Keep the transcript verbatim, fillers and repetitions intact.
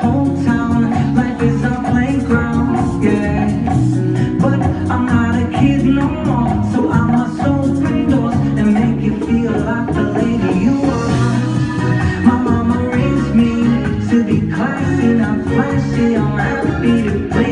hometown. Life is our playground, yeah. But I'm not a kid no more, so I must open doors and make you feel like the lady you are. My mama raised me to be classy, not flashy. I'm happy to play